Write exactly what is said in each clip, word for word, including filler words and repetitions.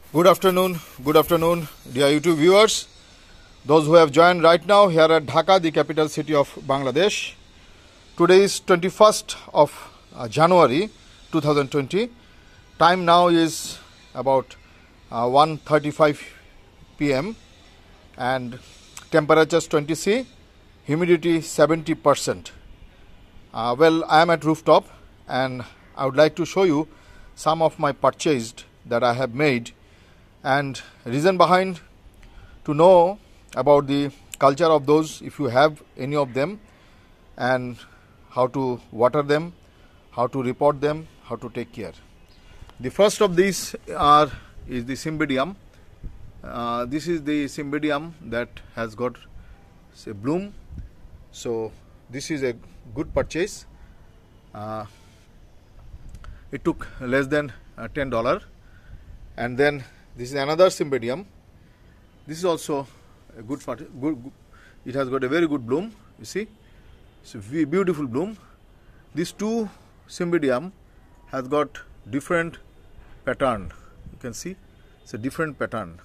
Good afternoon, good afternoon, dear YouTube viewers. Those who have joined right now here at Dhaka, the capital city of Bangladesh. Today is twenty-first of uh, January two thousand twenty. Time now is about uh, one thirty-five p m and temperatures twenty C, humidity seventy percent. Uh, well, I am at rooftop and I would like to show you some of my purchased that I have made, and reason behind to know about the culture of those, if you have any of them, and how to water them, how to repot them, how to take care. The first of these are is the Cymbidium. Uh, this is the Cymbidium that has got say bloom. So this is a good purchase. Uh, it took less than uh, ten dollars. And then this is another Cymbidium. This is also a good, good, good. It has got a very good bloom. You see, it's a beautiful bloom. These two Cymbidium has got different pattern. You can see it's a different pattern.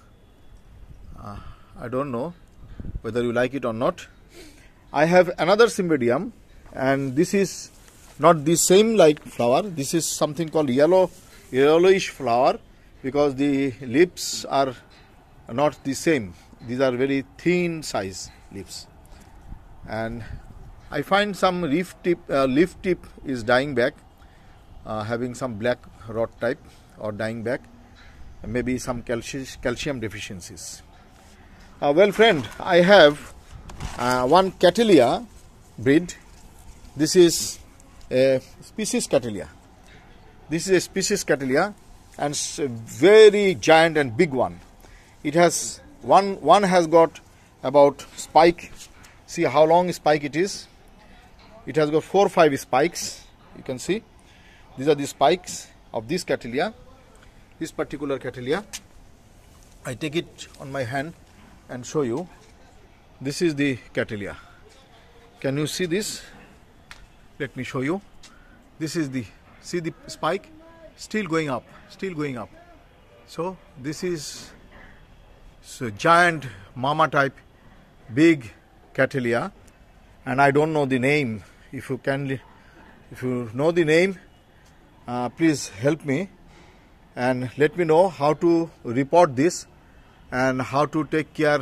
Uh, I don't know whether you like it or not. I have another Cymbidium, and this is not the same like flower. This is something called yellow, yellowish flower, because the leaves are not the same. These are very thin size leaves, and I find some leaf tip, uh, leaf tip is dying back, uh, having some black rot type or dying back, maybe some calci calcium deficiencies. Uh, well, friend, I have uh, one Cattleya breed. This is a species Cattleya. This is a species Cattleya, and it's a very giant and big one. It has one one has got about spike. See how long spike it is. It has got four or five spikes. You can see these are the spikes of this Cattleya. This particular Cattleya. I take it on my hand and show you. This is the Cattleya. Can you see this? Let me show you. This is the, see the spike, still going up, still going up. So this is so giant mama type big Cattleya, and I don't know the name. If you can, if you know the name, uh, please help me and let me know how to report this and how to take care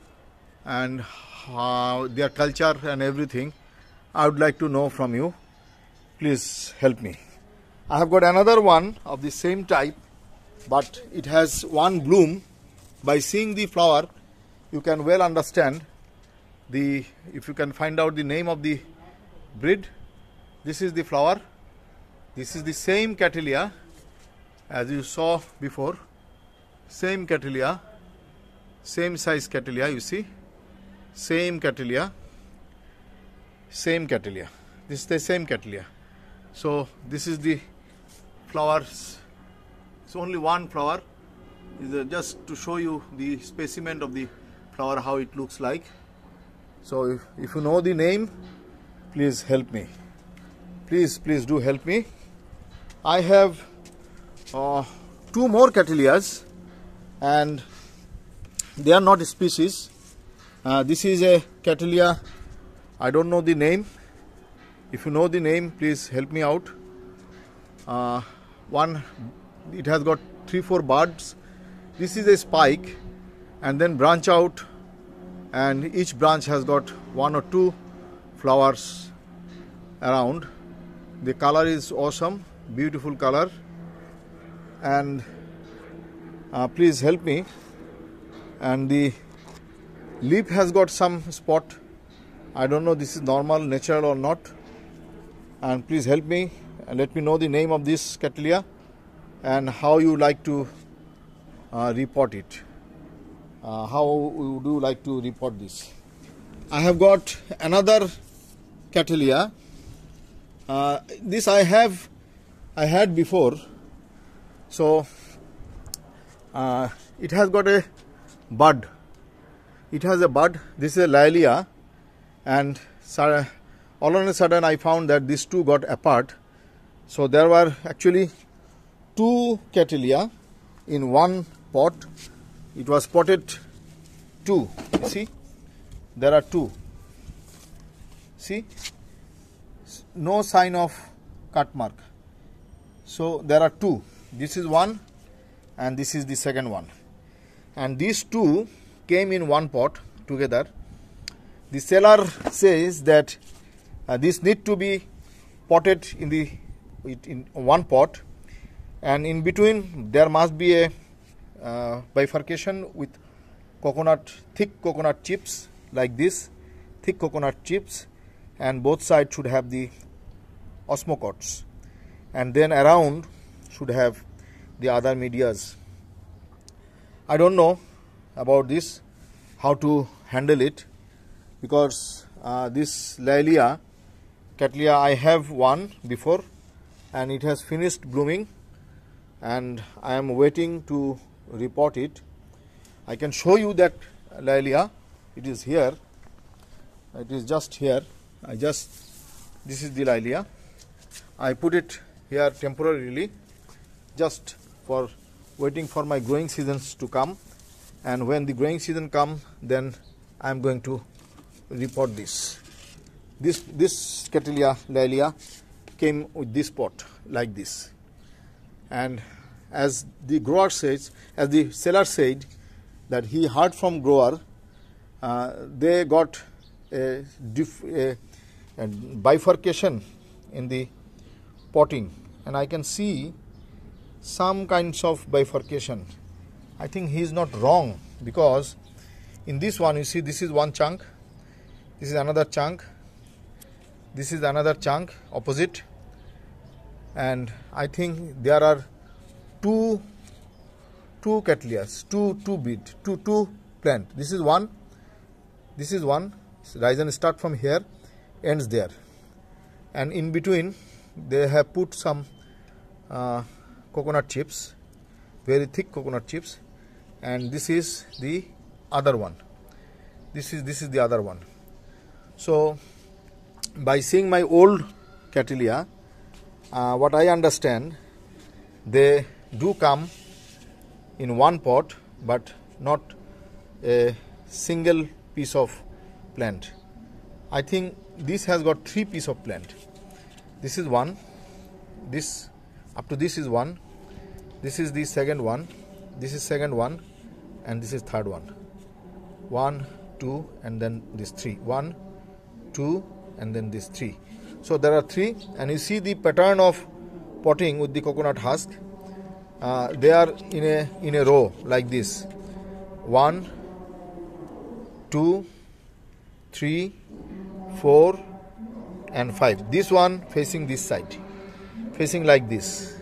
and how their culture and everything. I would like to know from you. Please help me. I have got another one of the same type, but it has one bloom. By seeing the flower, you can well understand the, if you can find out the name of the breed. This is the flower. This is the same Cattleya as you saw before. Same Cattleya, same size Cattleya, you see. Same Cattleya, same Cattleya. This is the same Cattleya. So this is the flowers. It's only one flower. Is just to show you the specimen of the flower, how it looks like. So if, if you know the name, please help me. Please, please do help me. I have uh, two more Cattleyas, and they are not species. Uh, this is a Cattleya. I don't know the name. If you know the name, please help me out. Uh, one, it has got three, four buds. This is a spike, and then branch out, and each branch has got one or two flowers around. The color is awesome, beautiful color, and uh, please help me. And the leaf has got some spot. I don't know this is normal, natural or not. And please help me and let me know the name of this Cattleya and how you like to uh, report it. Uh, how would you like to report this? I have got another Cattleya. Uh, this I have, I had before. So uh, it has got a bud. It has a bud. This is a Laelia, and all of a sudden I found that these two got apart. So there were actually two Cattleya in one pot. It was potted two. You see, there are two. See, no sign of cut mark. So there are two. This is one and this is the second one. And these two came in one pot together. The seller says that uh, this need to be potted in the in one pot, and in between there must be a uh, bifurcation with coconut, thick coconut chips like this, thick coconut chips, and both sides should have the osmocotes, and then around should have the other medias. I don't know about this, how to handle it, because uh, this Laelia Cattleya I have one before and it has finished blooming, and I am waiting to repot it. I can show you that Laelia. It is here. It is just here. I just, this is the Laelia. I put it here temporarily just for waiting for my growing seasons to come, and when the growing season comes, then I am going to repot this. This this Cattleya Laelia came with this pot like this, and as the grower says, as the seller said, that he heard from grower, uh, they got a, diff, a, a bifurcation in the potting, and I can see some kinds of bifurcation. I think he is not wrong, because in this one, you see, this is one chunk, this is another chunk, this is another chunk opposite, and I think there are two two Cattleyas, two two bead, two two plant. This is one, this is one. Rhizome start from here, ends there, and in between they have put some uh, coconut chips, very thick coconut chips, and this is the other one. This is this is the other one. So by seeing my old Cattleya, uh, what I understand, they do come in one pot, but not a single piece of plant. I think this has got three pieces of plant. This is one, this up to this is one, this is the second one, this is second one, and this is third one. One, two, and then this three. One, two, and then this three. So there are three, and you see the pattern of potting with the coconut husk. Uh, they are in a in a row like this. One, two, three, four, and five. This one facing this side, facing like this.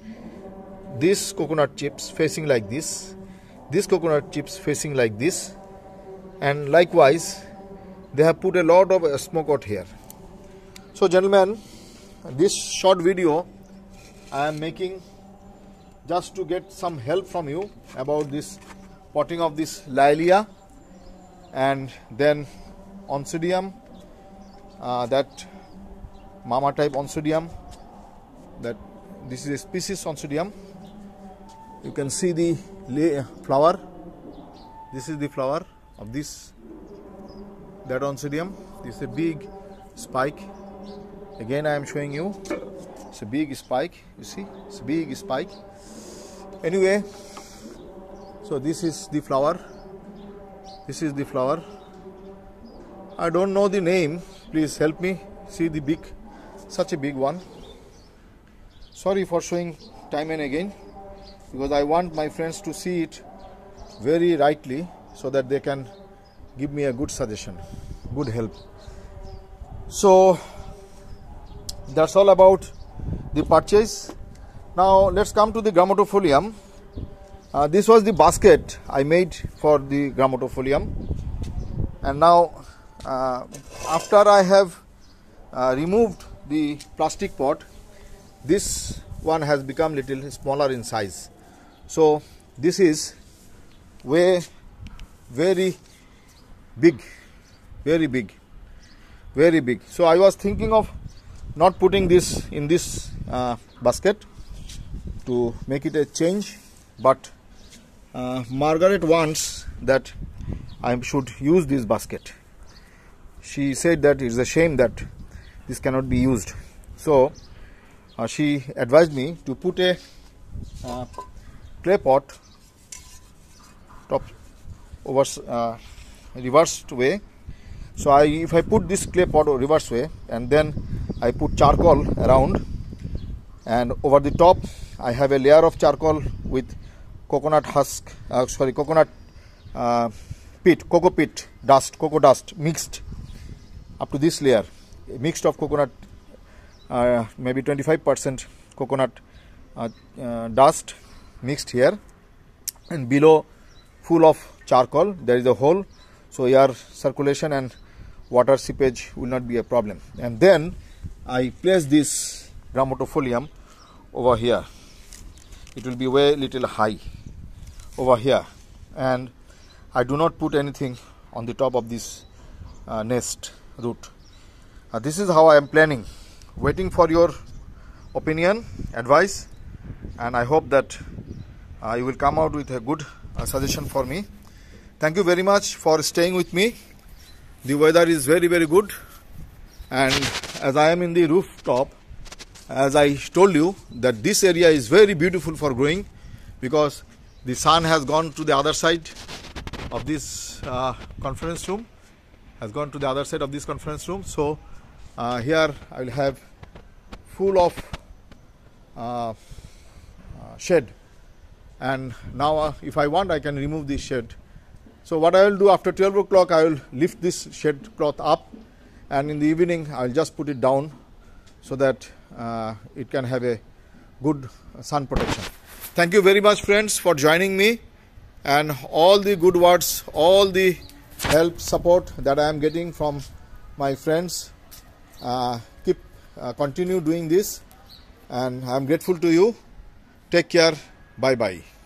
This coconut chips facing like this. This coconut chips facing like this, and likewise they have put a lot of osmocote here. So gentlemen, this short video I am making just to get some help from you about this potting of this Laelia, and then Oncidium, uh, that mama type Oncidium, that this is a species Oncidium. You can see the flower. This is the flower of this, that Oncidium. This is a big spike. Again I am showing you, it's a big spike. You see, it's a big spike. Anyway, so this is the flower. This is the flower. I don't know the name. Please help me. See the big, such a big one. Sorry for showing time and again, because I want my friends to see it very rightly, so that they can give me a good suggestion, good help. So that's all about the purchase. Now let's come to the Grammatifolium. Uh, this was the basket I made for the Grammatifolium, and now uh, after I have uh, removed the plastic pot, this one has become little smaller in size. So this is way very big, very big, very big. So I was thinking of not putting this in this uh, basket to make it a change, but uh, uh, Margaret wants that I should use this basket. She said that it's a shame that this cannot be used. So uh, she advised me to put a uh, clay pot top over uh, reversed way. So I, if I put this clay pot reverse way and then I put charcoal around, and over the top I have a layer of charcoal with coconut husk, uh, sorry, coconut uh, pit, cocoa pit dust, cocoa dust mixed up to this layer, mixed of coconut, uh, maybe twenty-five percent coconut uh, uh, dust mixed here, and below full of charcoal. There is a hole, so air circulation and water seepage will not be a problem. And then I place this grammatifolium over here. It will be way little high over here, and I do not put anything on the top of this uh, nest root. Uh, this is how I am planning. Waiting for your opinion, advice, and I hope that uh, you will come out with a good uh, suggestion for me. Thank you very much for staying with me. The weather is very very good, and as I am in the rooftop, as I told you that this area is very beautiful for growing, because the sun has gone to the other side of this uh, conference room, has gone to the other side of this conference room. So uh, here I will have full of uh, uh, shade, and now uh, if I want I can remove this shade. So what I will do, after twelve o'clock I will lift this shade cloth up, and in the evening I will just put it down so that uh, it can have a good sun protection. Thank you very much friends for joining me, and all the good words, all the help, support that I am getting from my friends. Uh, keep uh, continue doing this, and I am grateful to you. Take care. Bye bye.